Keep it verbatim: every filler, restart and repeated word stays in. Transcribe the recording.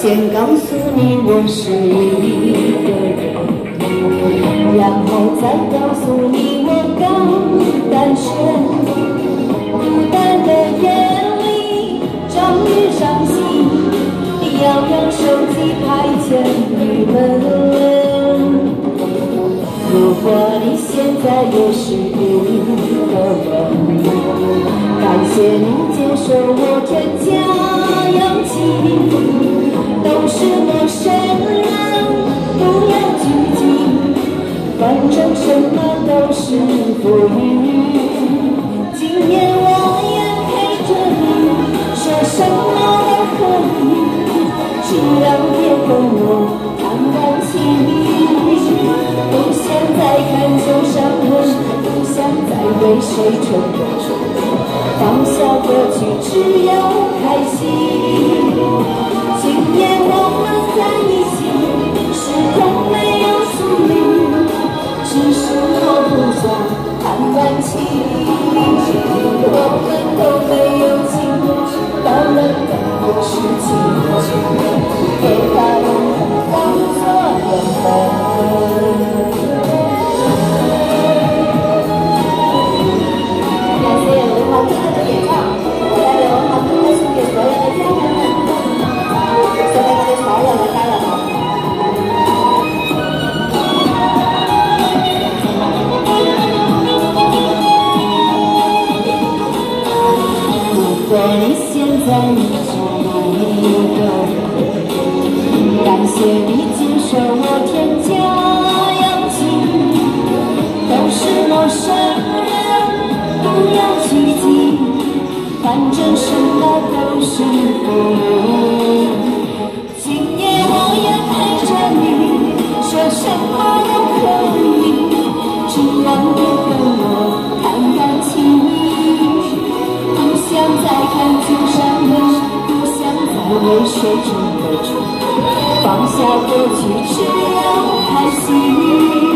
先告诉你我是一个人，然后再告诉你我刚单身。孤单的夜里，终于伤心，要用手机拍见你们。如果你现在也是一个人，感谢你接受我添加氧气。都是陌生人，不要拘谨，反正什么都是浮云。今夜我也陪着你，说什么都可以，只要别跟我谈感情。不想再看旧伤痕，不想再为谁承认，放下过去，只有开心。今夜我们在一起，时空没有疏离，只是我不想谈感情。我们都没有情，当然更有事情，给他永恒当作缘分。感谢文华哥哥的演唱，带来文华哥哥送给所有的家人们。现在跟所有的家人们，如果你现在已是一个人，感谢你接受我添加氧气。都是陌生人，不要拘谨，反正什么都是浮云。说什么都可以，只要别跟我谈感情。不想再看旧伤痕，不想再为谁争了争，放下过去，只有开心。